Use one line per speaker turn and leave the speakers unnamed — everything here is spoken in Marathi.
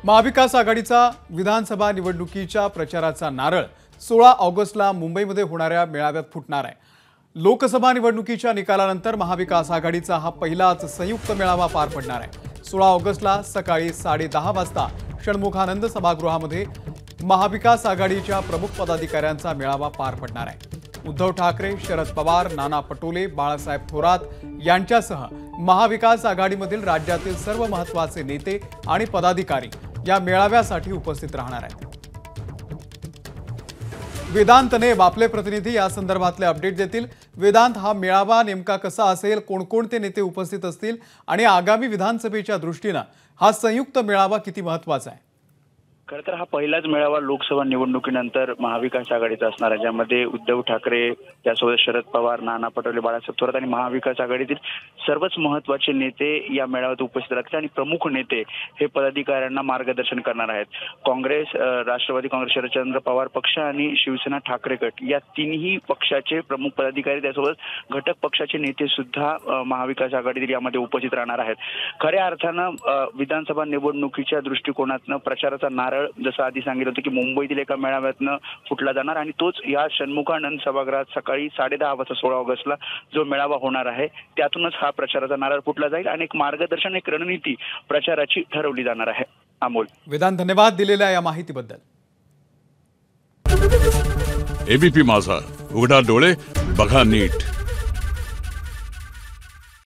महाविकास आघाडीचा विधानसभा निवडणुकीच्या प्रचाराचा नारळ 16 ऑगस्टला मुंबईमध्ये होणाऱ्या मेळाव्यात फुटणार आहे। लोकसभा निवडणुकीच्या निकालानंतर महाविकास आघाडीचा हा पहिलाच संयुक्त मेळावा पार पडणार आहे। 16 ऑगस्टला सकाळी 10:30 वाजता षण्मुखानंद सभागृहामध्ये महाविकास आघाडीच्या प्रमुख पदाधिकाऱ्यांचा मेळावा पार पडणार आहे। उद्धव ठाकरे, शरद पवार, नाना पटोले, बाळासाहेब थोरात यांच्यासह महाविकास आघाडीमधील राज्यातील सर्व महत्त्वाचे नेते आणि पदाधिकारी या मेळाव्यासाठी उपस्थित राहणार आहेत। वेदांतने आपले प्रतिनिधी या संदर्भातले अपडेट देतील। वेदांत, हा मेळावा नेमका कसा असेल, कोणकोणते नेते उपस्थित असतील आणि आगामी विधानसभेच्या दृष्टीने हा संयुक्त मेळावा किती महत्त्वाचा आहे?
खरं तर हा पहिलाच मेळावा लोकसभा निवडणुकीनंतर महाविकास आघाडीचा असणार आहे, ज्यामध्ये उद्धव ठाकरे, त्यासोबत शरद पवार, नाना पटोले, बाळासाहेब थोरात आणि महाविकास आघाडीतील सर्वच महत्त्वाचे नेते या मेळाव्यात उपस्थित राहतील आणि प्रमुख नेते हे पदाधिकाऱ्यांना मार्गदर्शन करणार आहेत। काँग्रेस, राष्ट्रवादी काँग्रेस, शरदचंद्र पवार पक्ष आणि शिवसेना ठाकरे गट या तिन्ही पक्षाचे प्रमुख पदाधिकारी, त्यासोबत घटक पक्षाचे नेते सुद्धा महाविकास आघाडीतील यामध्ये उपस्थित राहणार आहेत। खऱ्या अर्थानं विधानसभा निवडणुकीच्या दृष्टिकोनातनं प्रचाराचा नारळ जसं आधी सांगितलं होतं की मुंबईतील एका मेळाव्यातनं फुटला जाणार आणि तोच या षण्मुखानंद सभागृहात सकाळी 10:30 वाजता 16 ऑगस्टला जो मेळावा होणार आहे त्यातूनच हा प्रचाराचा नारळ फुटला जाईल आणि एक मार्गदर्शन, एक रणनीती प्रचाराची ठरवली जाणार आहे। अमोल,
वेदांत, धन्यवाद दिलेल्या या माहितीबद्दल।
एबीपी माझा, उघडा डोळे बघा नीट।